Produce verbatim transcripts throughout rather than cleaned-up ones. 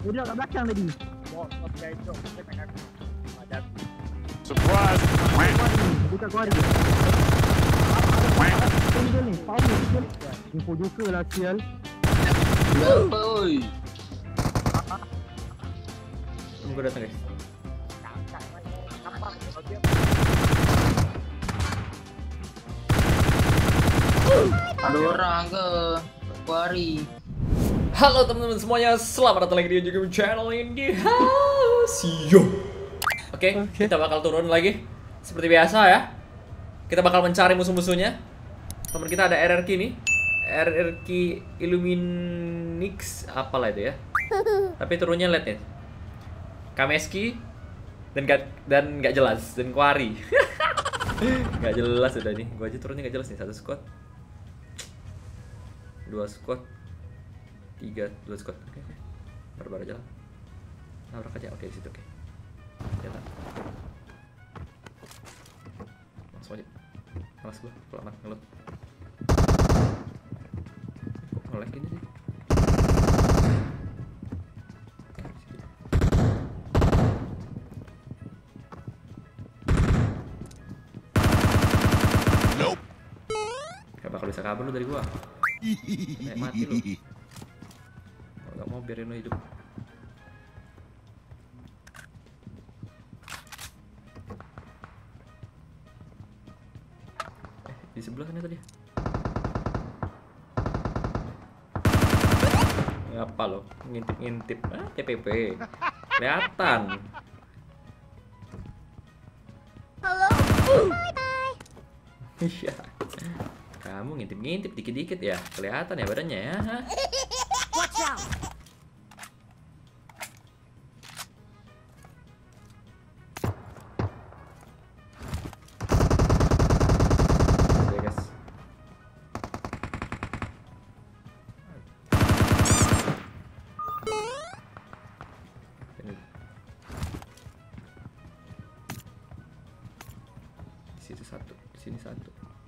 Dia kat belakang tadi. Surprise! Dekat kuari. Ini ni, power sikit. Info joker lah sial. Apa oi? Tunggu datang guys. Ada orang ke kuari. Halo teman-teman semuanya, selamat datang lagi di juga channel ini. Yo. Oke, okay, kita bakal turun lagi seperti biasa ya. Kita bakal mencari musuh-musuhnya. Teman kita ada R R Q nih, R R Q Illuminix apalah itu ya. Tapi turunnya lihat nih, Kameski dan gak dan nggak jelas dan Quarry. Nggak jelas udah nih. Gua aja turunnya nggak jelas nih. Satu squad, dua squad, tiga dua squad. Oke, oke. Barbar aja lah. Nabrak aja. Oke, di situ. Oke. Jalan. Langsung aja. Malas gua kelamaan ngelut. Kok nge-lag gini sih? Nope. Gak bakal bisa kabur lu dari gua. Kayak mati lu. Kalau gak mau biarin lu hidup. Eh, di sebelah sana tadi. Ngapa lo? Ngintip-ngintip. Ah, T P P. Kelihatan. Halo. Bye bye. Iya. Kamu ngintip-ngintip dikit-dikit ya. Kelihatan ya badannya ya. Hah? Watch out. Oke guys. Ini. Di situ satu, di sini satu.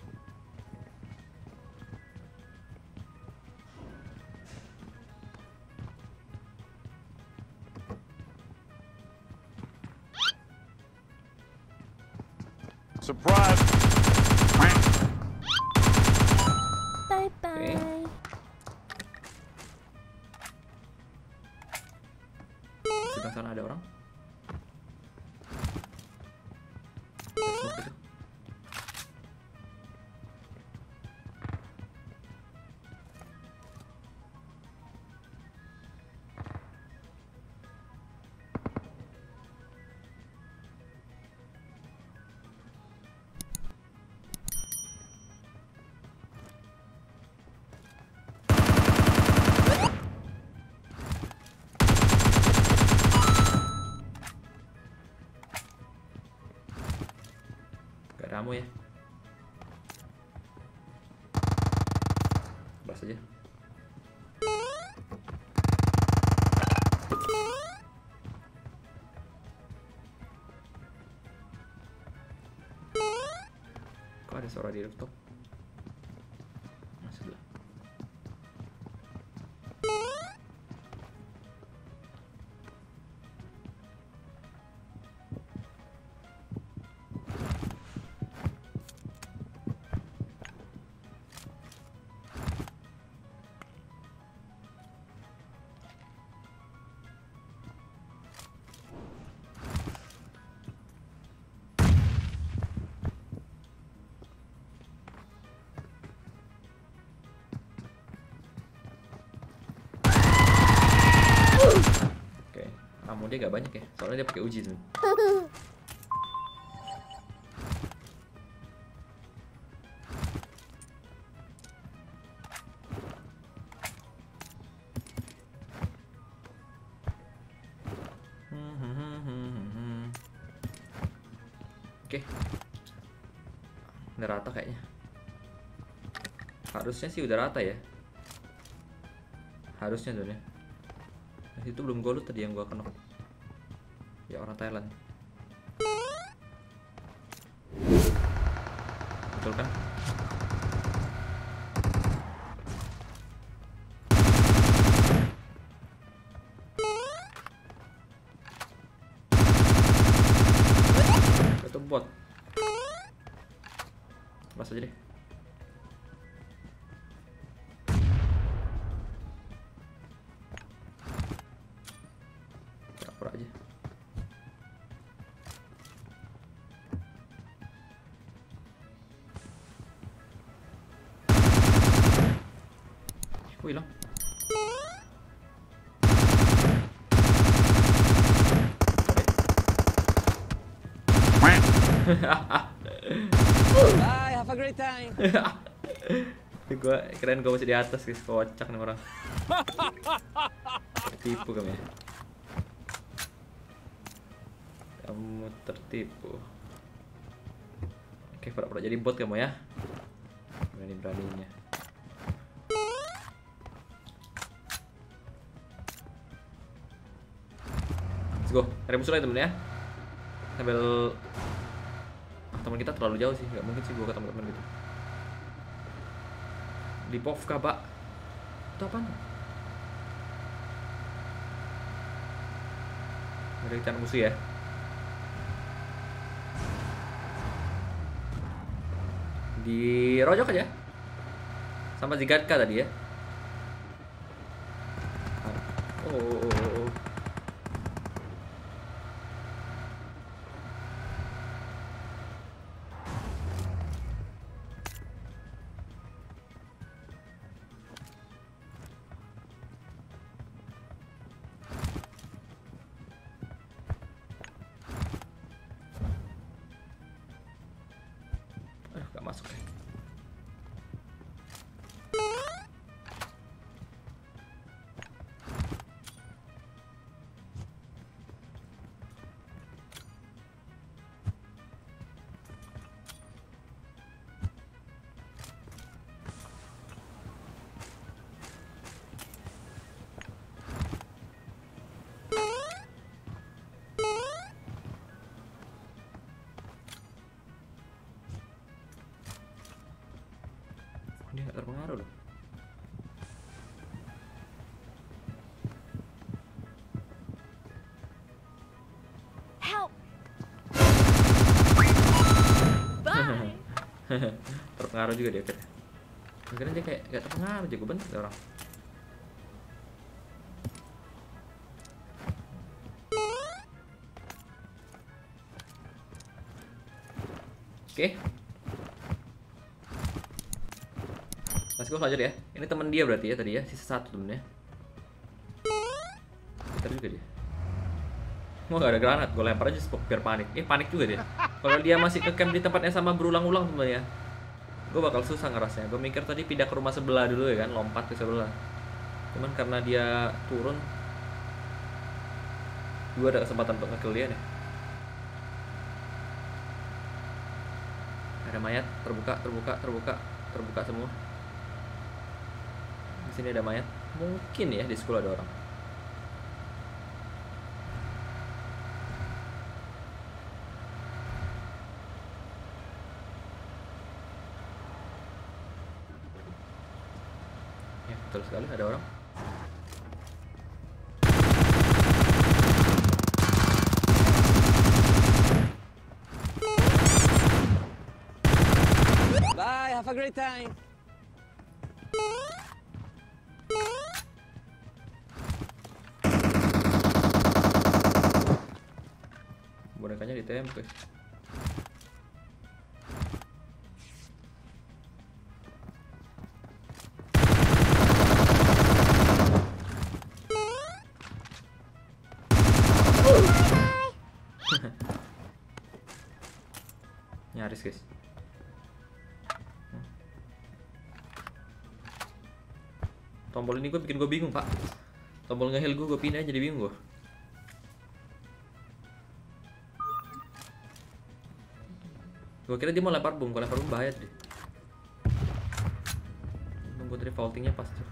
Surprise! Bye bye. Di sebelah sana ada orang. Smoke itu. Gak ada ammo ya. Bas aja. Kok ada suara di rooftop? Nah, sebelah. Oke, ammo dia gak banyak ya, soalnya dia pakai uji tuh. Oke, udah rata kayaknya. Harusnya sih udah rata ya. Harusnya tuh ya. Nah, itu belum golut tadi yang gua kenok. Ya orang Thailand. Betul kan? atas aja deh. Pura-pura aja. Kok hilang? Bye, have a great time. Gue keren gue masih di atas guys, kocak nih orang. Tertipu kami ya. Kamu tertipu. Oke, pura-pura jadi bot kamu ya. Berani-beraninya. Let's go, cari musuh lagi temen ya. Sambil ah, teman kita terlalu jauh sih, nggak mungkin sih gua ketemu teman gitu. Di Povka, Pak. Itu apaan? Ada rencana musuh ya. Di rojok aja. Sama Zigatka tadi ya. Oh, oh, oh, oh. Aduh, gak masuk ya. Dia gak terpengaruh loh. Help! Bye! Terpengaruh juga dia akhirnya. Akhirnya dia kayak gak terpengaruh jago banget orang. Oke. Let's go lanjut ya. Ini teman dia berarti ya tadi ya, sisa satu temennya. Pintar juga dia. Mau gak ada granat, gue lempar aja spok biar panik. Eh panik juga dia. Kalau dia masih ke camp di tempatnya sama berulang-ulang temennya, gue bakal susah ngerasanya. Gue mikir tadi pindah ke rumah sebelah dulu ya kan, lompat ke sebelah. Cuman karena dia turun, gue ada kesempatan untuk nge-kill dia nih. Ada mayat, terbuka, terbuka, terbuka, terbuka semua. Di sini ada mayat. Mungkin ya di sekolah ada orang. Ya, betul sekali ada orang. Bye, have a great time. Bonekanya ditembak guys. Nyaris guys. Tombol ini gue bikin gue bingung pak. Tombol nge-heal gue gue pindah jadi bingung gue. Gue kira dia mau lempar bom, kalau lempar bom bahaya deh. Nunggu dari vaultingnya pas tuh.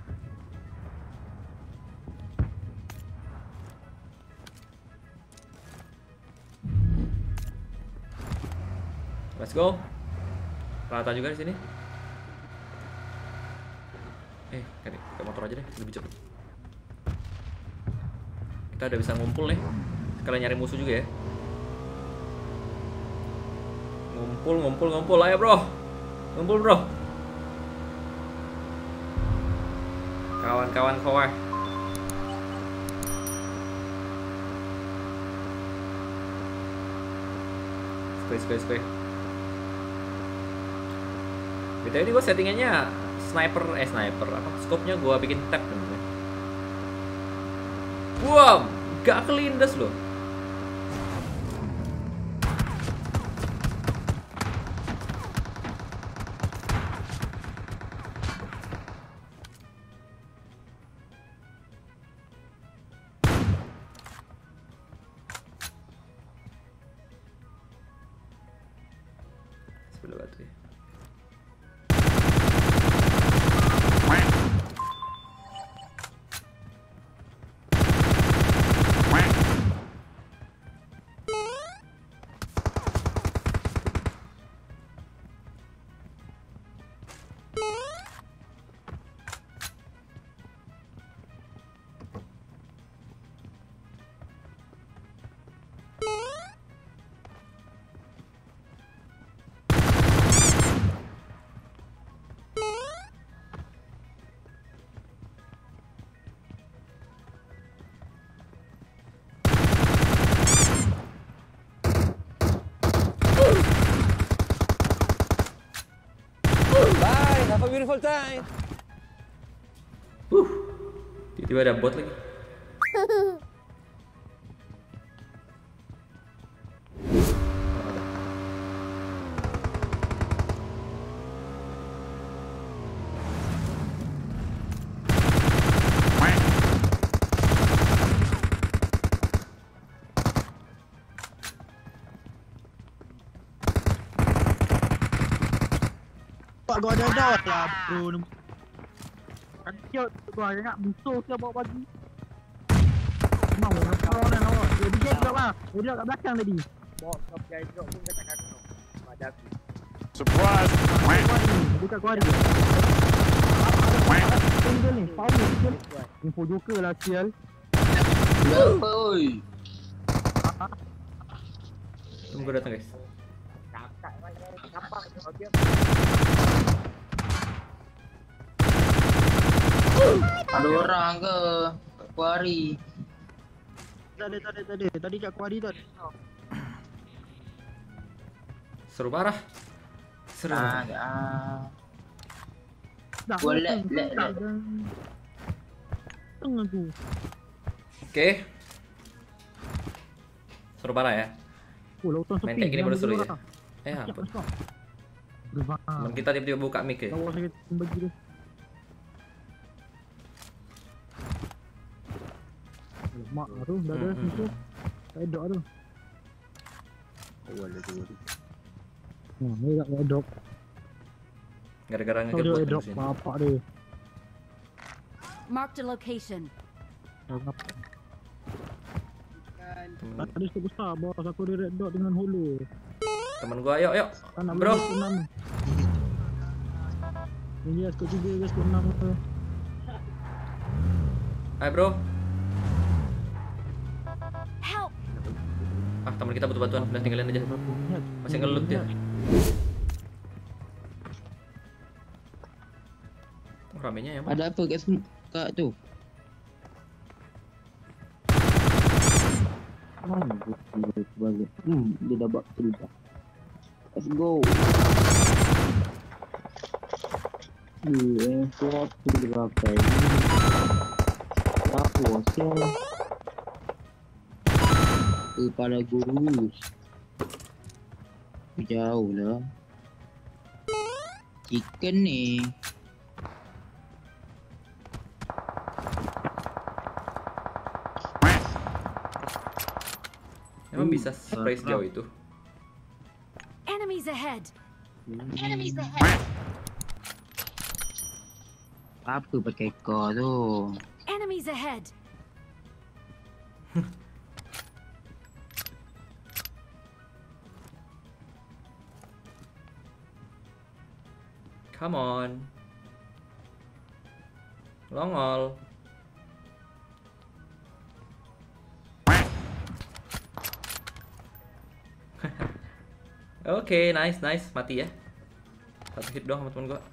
Let's go. Rata juga di sini. Eh, kayak ke motor aja deh, lebih cepet. Kita udah bisa ngumpul nih. Sekalian nyari musuh juga ya. Ngumpul, ngumpul, ngumpul, ayo bro. Kumpul bro. Kawan-kawan kowe. Square, square, square. Btw ini gue settingannya sniper, eh sniper apa? Scope-nya gue bikin tab namanya. Wow, gak kelindas loh. Sebelah batu ya. Bye, have a beautiful time. Uh, tiba-tiba ada bot lagi. Pak gua ada dot lah bro. Kan kiot gua nak musuh ke bawa bagi. Mau nak tahu nak awak. Dia dia drop lah. Dia drop kat belakang tadi. Bawa kau pergi drop pun kata kata tu. Ada aku. Surprise! Dekat gua ada. Tunggu ni, power skill. Info joker lah sial. Berapa oi? Tunggu datang guys. Ada orang ke? Kuari. Tadi tadi tadi tadi kat kuari tu. Seru parah. Seru. Ah, ah. Dah. Boleh, lek, lek. Tengah tu. Oke. Seru parah ya. Oh, lautan sepi. Main kayak gini baru seru ya. Eh Ya, ampun. Berubah. Teman kita tiba-tiba buka mic ya. Tahu saya bagi dia. Mak tu dah ada Hmm, hmm, situ. Saya dok tu. Awal dia tu. Nah, ni tak ada dok. Gara-gara Tahu nge-game dia bot dok di sini. bapak dia. Marked a location. Temen, Tadi tu besar bos aku dia red dot dengan holo. temen gua yuk yuk. Kan nak Bro. bagi enam. Ini dia skor tiga ke skor enam tu. Hai bro. Help! Ah teman kita butuh bantuan. Udah tinggalin aja. Masih ngelut dia. Oh, ramenya ya. Bang. Ada apa kat sem- kat tu? Hmm, dia dah buat kill dah. Let's go. Eh, kuat berapa ini? Apa sial? Kepala gurus. Jauh lah. Chicken ni. Emang bisa spray sejauh itu? Enemies ahead! Enemies ahead. Apa pakai kau tu? Enemies ahead! Come on. Longol. Oke, nice, nice. Mati ya. Satu hit doang sama temen gua.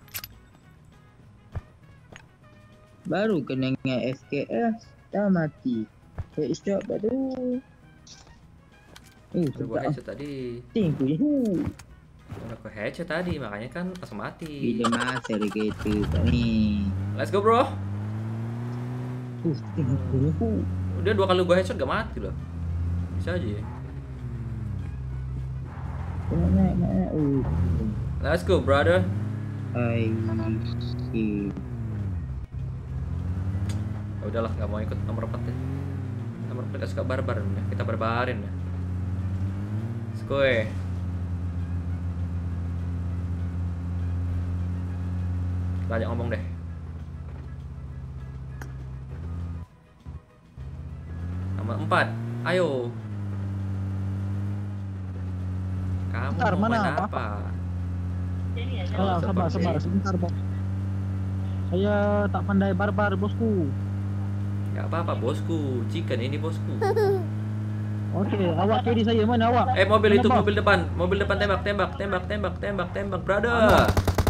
Baru kena F K S, dah mati. Headshot baru. Eh, Udah gua headshot tadi. tinggu ya. Udah gua headshot tadi, makanya kan langsung mati. Bila masa dia gitu ni. Let's go bro. Uh, tinggu. Udah dua kali gua headshot gak mati loh. Bisa aja ya. Naik naik naik. Uh. Let's go brother. Hai. Okay. Ya udahlah, nggak mau ikut nomor empat deh. Nomor empat gak suka barbar ya. Kita barbarin ya. Skoy. Banyak ngomong deh. Nomor empat, ayo. Kamu Bentar, mau mana main apa? apa? Oh, sabar, sabar, sebentar bos. Saya tak pandai barbar bosku. Gak apa-apa bosku, chicken ini bosku. Oke, awak kiri saya, mana awak? Eh mobil Mana, itu, bos? mobil depan, mobil depan tembak, tembak, tembak, tembak, tembak, tembak, brother.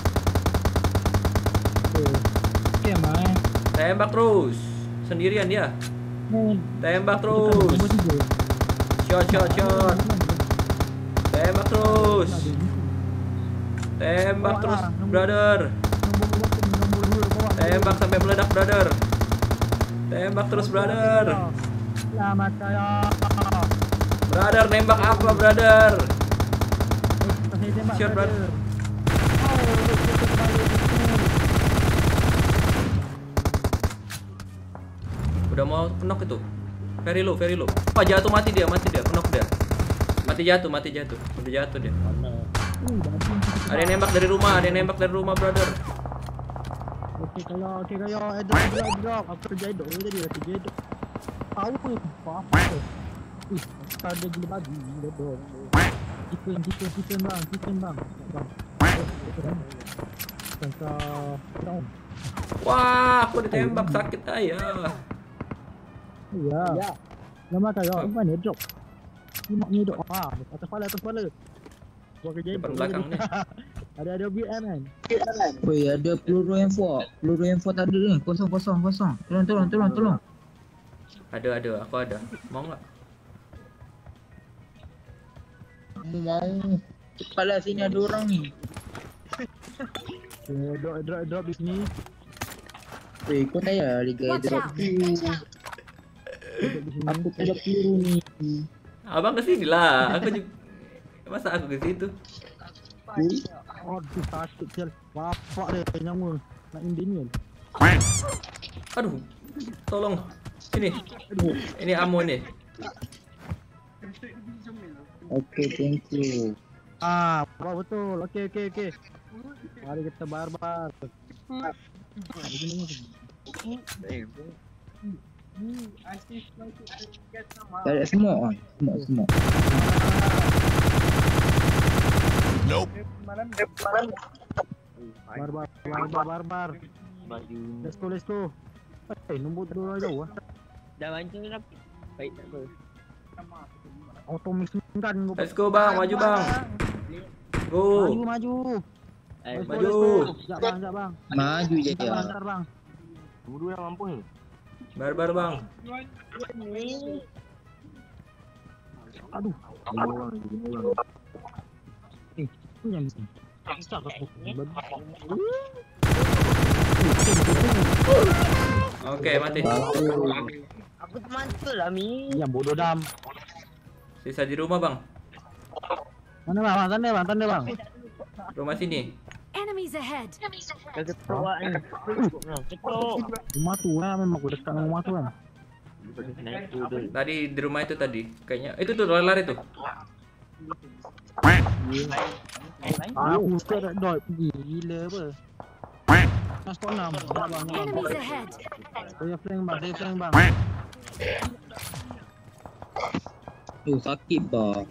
Oke, main. Tembak terus, sendirian dia. Main. Tembak terus, Nombor tiga. shot, shot, shot. Tembak terus, tembak terus, brother. Nombor dua, nombor dua, bawah. Tembak sampai meledak, brother. Tembak terus, brother. Selamat saya. Brother, nembak apa, brother? Saya tembak, Shot, brother. brother. Oh, dia kembali. Udah mau knock itu. Very low, very low. Oh, jatuh, mati dia, mati dia, knock dia. Mati jatuh, mati jatuh. Udah jatuh dia. Uh, bagus. Ada yang nembak dari rumah, ada yang nembak dari rumah, brother. Oke kaya, oke kaya, airdrop, airdrop, airdrop. Aku kerja airdrop tadi, aku kerja airdrop. Tahu pun apa? Ih, ada gila babi, gila dong. Chicken, chicken, chicken bang, chicken bang. Bang. Tangka, down. Wah, aku ditembak, sakit ayah. Iya. Nama kaya, mana airdrop? Ini airdrop. Ah, atas kepala, atas kepala. Gua kerja Depan airdrop. belakang nih. Ada ada B M kan? Woi, ada peluru M empat. Peluru M empat ada ni. Kosong kosong kosong. Tolong tolong tolong tolong. Ada, ada, aku ada. Mau nggak? Mau. Kepala sini ada orang ni. Airdrop, airdrop, airdrop di sini. Woi, kau tak ya liga Watch drop out. tu. Airdrop di sini. Aku tak ada peluru ni. Abang ke sini lah. Aku juga. Masa aku ke situ? Aduh, sakit sel. Bapak dia nyawa. Nak Indian. Aduh. Tolong. Sini. Ini ammo nih. Okay, thank you. Ah, betul. Okey, okey, okey. Mari kita barbar. Tak ada semua kan? Semua semua. Barbar, barbar, barbar. Let's go, let's go. Eh, nombor dua jauh ah. Dah mancing dah. Baik tak apa. Auto machine gun gua. Let's go bang, maju bang. Go. Maju, maju. Eh, Let's go, maju. let's go. Sekejap bang, sekejap bang. Maju je Sekejap ya. bang, sekejap bang. buru yang mampu ni. Barbar bang. Aduh. Eh, tu yang mesti. Besar aku. Oke, mati. Aku termantul lah Mi. Yang bodoh dam. Sisa di rumah bang. Mana bang? Bang, tanda bang, tanda bang. Rumah sini. Enemies ahead. Dah ketua ni. Ketua. Rumah tu lah, memang aku dekat dengan rumah tu kan. Naik tu tu. Tadi di rumah itu tadi. Kayaknya itu tuh lari-lari tuh. Aku suka nak dot pergi. Gila apa? Mas kau enam. Tak bang, tak bang. Enemies ahead. Saya flank bang, saya flank bang. Tu sakit bah.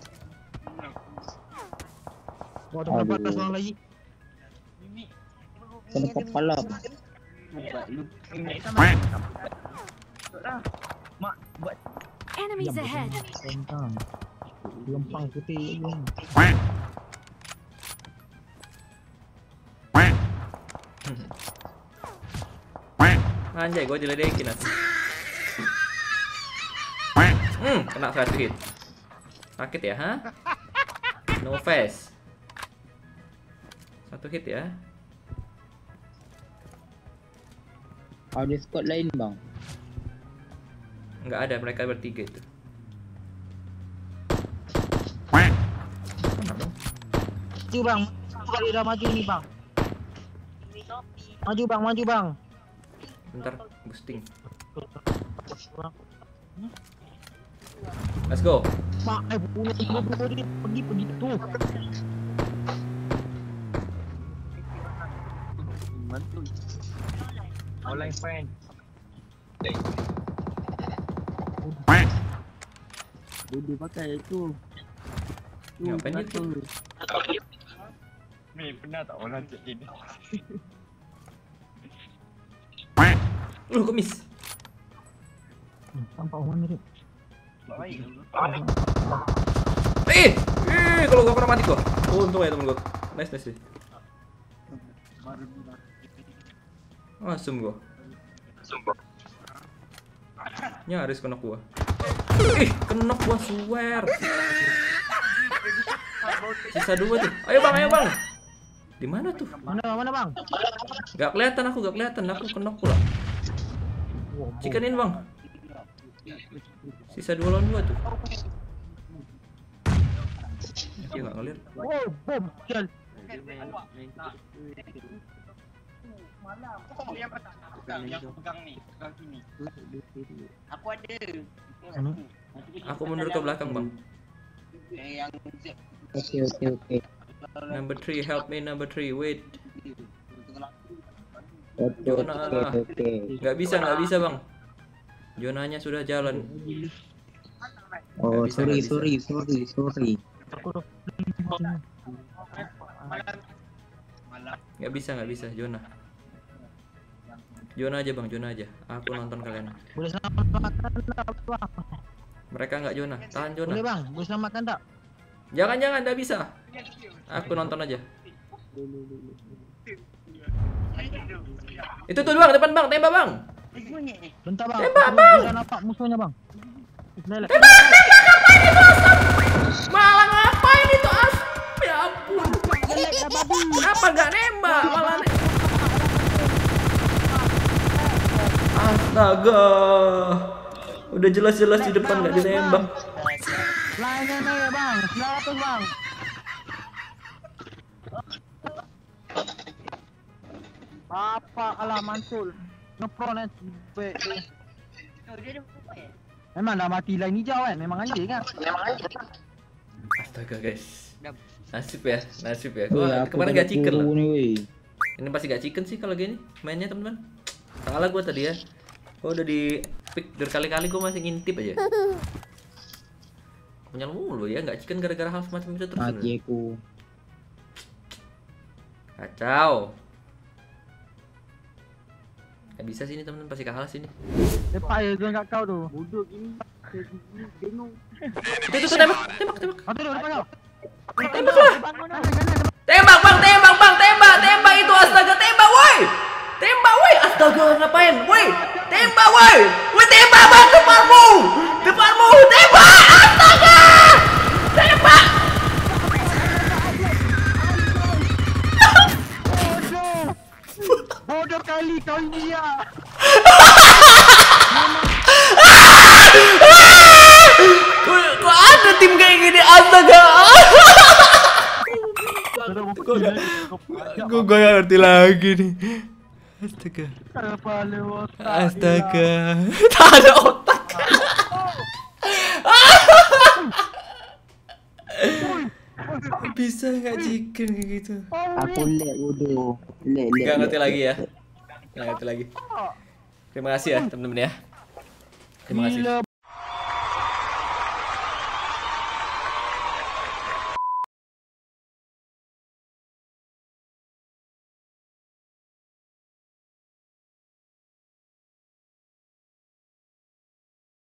Kau ada berapa atas orang lagi? Kena kepala. Enemies ahead. Tentang. Lempang putih ni. Anjay, gue diledekin as. Hmm, kena satu hit. Sakit ya, ha? No face. Satu hit ya. Ada squad lain bang. Nggak ada, mereka bertiga itu. Maju bang, kali dah maju ni bang. Maju bang, maju bang. Bentar, boosting. Let's go. Mak, eh bunuh bunuh bunuh dia pergi pergi tu. Online friend. Dulu pakai itu. Ngapain itu? Ni pernah tak orang cek ini? Lu kok miss? Tampak orang ni. Baik. Eh, eh, kalau gua pernah mati gua. Oh, untung ya temen gua. Nice, nice. Asum gua. Nyaris kena gua. Ih, kena gua swear. Sisa dua tuh. Ayo bang, ayo bang. Di mana tuh? Mana mana bang? Gak kelihatan aku, gak kelihatan. Aku kena pula. Chickenin bang. Sisa dua lawan dua tuh. Dia nggak ngeliat. Oh, bom, kill. Aku ada. Aku mundur ke belakang bang. Oke oke oke. Number three, help me number three. Wait. Oke oke oke. Nggak bisa, nggak bisa bang. Zonanya sudah jalan. Oh Nggak bisa, sorry nggak bisa. sorry sorry sorry. Nggak bisa, nggak bisa. Zona. Zona aja bang, zona aja. Aku nonton kalian. Boleh selamatkan tak bang? Mereka nggak zona, tahan zona. Boleh bang, boleh selamatkan tak? Jangan jangan, nggak bisa. Aku nonton aja. Itu tuh bang, depan bang, tembak bang. Bentar bang, Tembak, aku bang. dah nampak musuhnya bang. Lelek. Tembak, tembak, ngapain itu asap? Malah ngapain itu asap? Ya ampun. Kenapa nggak nembak? Malah ne- Astaga. Udah jelas-jelas di depan nggak ditembak. Lainnya nih bang, sembilan ratus bang. Apa alah mantul. Ngepro net be. Memang dah mati lain hijau kan? Memang anjing kan? Memang anjing. Astaga guys. Nasib ya, nasib ya. Wih, Gua aku kemarin pada gak chicken turu loh. nih, weh. Ini pasti gak chicken sih kalau gini mainnya teman-teman. Salah gua tadi ya. Gua udah di pick berkali-kali, gua masih ngintip aja. Punya mulu ya, gak chicken gara-gara hal semacam itu terus. Mati aku. Kacau. Gak bisa sini teman-teman, pasti kalah sini. Lepas ya gue kat kau tu. Bodoh gini. Tengok. Itu itu tembak, tembak, tembak. Oh tu depan kau. Tembak lah. Tembak bang, tembak bang, tembak, tembak itu astaga, tembak woi. Tembak woi, astaga ngapain? Woi, tembak woi. Woi tembak bang, depanmu. Depanmu, tembak. Astaga. Tembak. Bodoh kali kau ini ya. Kok kok ada tim kayak gini astaga. Gue gue gak ngerti lagi nih. Astaga. Kepala otak. Astaga. Tak ada otak. Bisa nggak chicken kayak gitu? Aku lag bodoh. Lag lag. Gak ngerti lag. lagi ya. Gak ngerti lagi. Terima kasih ya teman-teman ya. Terima kasih. Gila